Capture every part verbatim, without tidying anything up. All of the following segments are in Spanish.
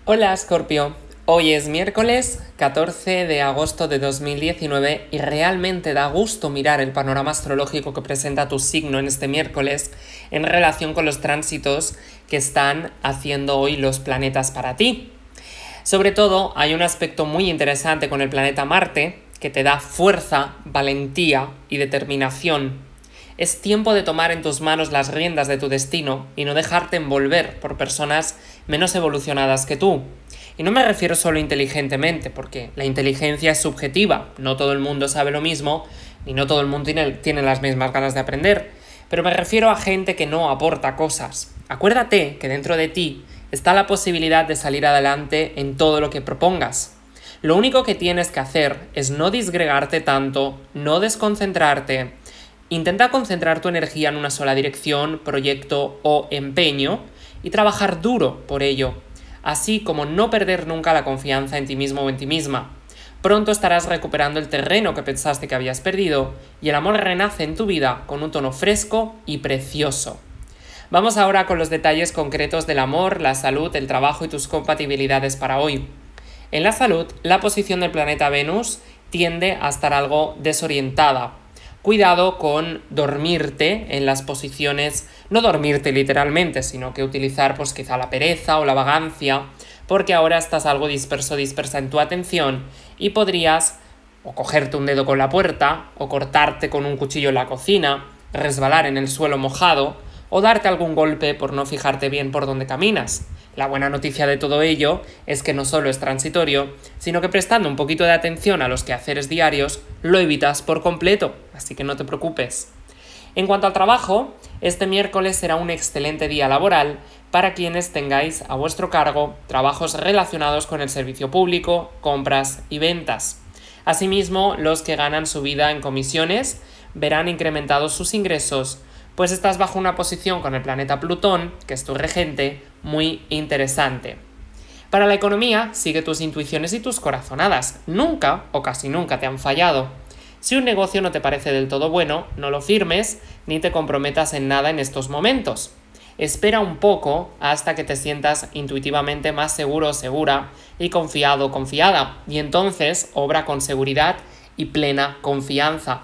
Hola Scorpio, hoy es miércoles catorce de agosto de dos mil diecinueve y realmente da gusto mirar el panorama astrológico que presenta tu signo en este miércoles en relación con los tránsitos que están haciendo hoy los planetas para ti. Sobre todo hay un aspecto muy interesante con el planeta Marte que te da fuerza, valentía y determinación. Es tiempo de tomar en tus manos las riendas de tu destino y no dejarte envolver por personas menos evolucionadas que tú. Y no me refiero solo inteligentemente, porque la inteligencia es subjetiva, no todo el mundo sabe lo mismo, ni no todo el mundo tiene, tiene las mismas ganas de aprender, pero me refiero a gente que no aporta cosas. Acuérdate que dentro de ti está la posibilidad de salir adelante en todo lo que propongas. Lo único que tienes que hacer es no disgregarte tanto, no desconcentrarte. Intenta concentrar tu energía en una sola dirección, proyecto o empeño y trabajar duro por ello, así como no perder nunca la confianza en ti mismo o en ti misma. Pronto estarás recuperando el terreno que pensaste que habías perdido y el amor renace en tu vida con un tono fresco y precioso. Vamos ahora con los detalles concretos del amor, la salud, el trabajo y tus compatibilidades para hoy. En la salud, la posición del planeta Venus tiende a estar algo desorientada. Cuidado con dormirte en las posiciones, no dormirte literalmente, sino que utilizar pues quizá la pereza o la vagancia, porque ahora estás algo disperso, dispersa en tu atención y podrías o cogerte un dedo con la puerta, o cortarte con un cuchillo en la cocina, resbalar en el suelo mojado, o darte algún golpe por no fijarte bien por dónde caminas. La buena noticia de todo ello es que no solo es transitorio, sino que prestando un poquito de atención a los quehaceres diarios, lo evitas por completo, así que no te preocupes. En cuanto al trabajo, este miércoles será un excelente día laboral para quienes tengáis a vuestro cargo trabajos relacionados con el servicio público, compras y ventas. Asimismo, los que ganan su vida en comisiones verán incrementados sus ingresos, pues estás bajo una posición con el planeta Plutón, que es tu regente, muy interesante. Para la economía, sigue tus intuiciones y tus corazonadas. Nunca o casi nunca te han fallado. Si un negocio no te parece del todo bueno, no lo firmes ni te comprometas en nada en estos momentos. Espera un poco hasta que te sientas intuitivamente más seguro o segura y confiado o confiada, y entonces obra con seguridad y plena confianza.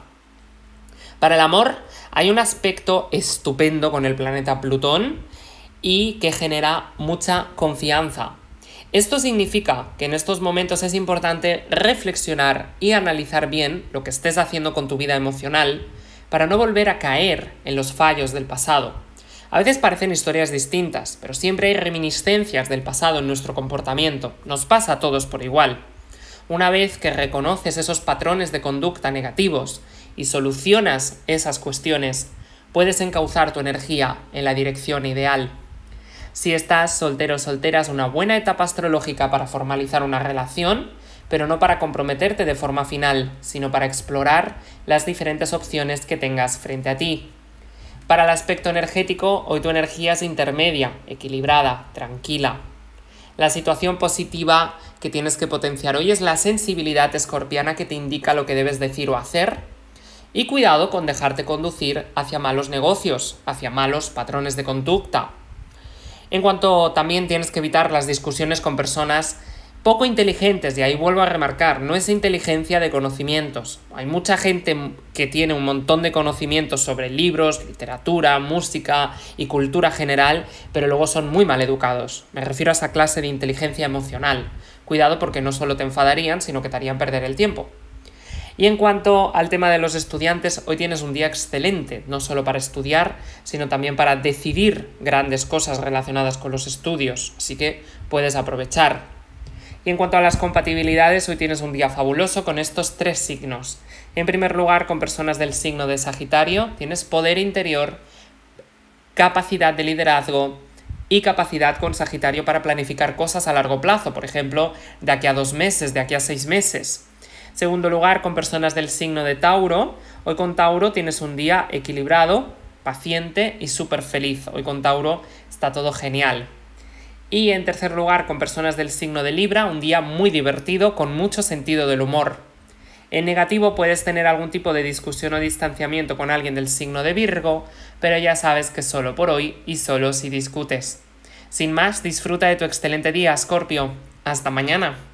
Para el amor, hay un aspecto estupendo con el planeta Plutón y que genera mucha confianza. Esto significa que en estos momentos es importante reflexionar y analizar bien lo que estés haciendo con tu vida emocional para no volver a caer en los fallos del pasado. A veces parecen historias distintas, pero siempre hay reminiscencias del pasado en nuestro comportamiento. Nos pasa a todos por igual. Una vez que reconoces esos patrones de conducta negativos y solucionas esas cuestiones, puedes encauzar tu energía en la dirección ideal. Si estás soltero o soltera, es una buena etapa astrológica para formalizar una relación, pero no para comprometerte de forma final, sino para explorar las diferentes opciones que tengas frente a ti. Para el aspecto energético, hoy tu energía es intermedia, equilibrada, tranquila. La situación positiva que tienes que potenciar hoy es la sensibilidad escorpiana que te indica lo que debes decir o hacer. Y cuidado con dejarte conducir hacia malos negocios, hacia malos patrones de conducta. En cuanto también tienes que evitar las discusiones con personas poco inteligentes, y ahí vuelvo a remarcar, no es inteligencia de conocimientos. Hay mucha gente que tiene un montón de conocimientos sobre libros, literatura, música y cultura general, pero luego son muy mal educados. Me refiero a esa clase de inteligencia emocional. Cuidado porque no solo te enfadarían, sino que te harían perder el tiempo. Y en cuanto al tema de los estudiantes, hoy tienes un día excelente, no solo para estudiar, sino también para decidir grandes cosas relacionadas con los estudios, así que puedes aprovechar. Y en cuanto a las compatibilidades, hoy tienes un día fabuloso con estos tres signos. En primer lugar, con personas del signo de Sagitario, tienes poder interior, capacidad de liderazgo y capacidad con Sagitario para planificar cosas a largo plazo, por ejemplo, de aquí a dos meses, de aquí a seis meses. Segundo lugar, con personas del signo de Tauro. Hoy con Tauro tienes un día equilibrado, paciente y súper feliz. Hoy con Tauro está todo genial. Y en tercer lugar, con personas del signo de Libra, un día muy divertido, con mucho sentido del humor. En negativo puedes tener algún tipo de discusión o distanciamiento con alguien del signo de Virgo, pero ya sabes que solo por hoy y solo si discutes. Sin más, disfruta de tu excelente día, Escorpio. Hasta mañana.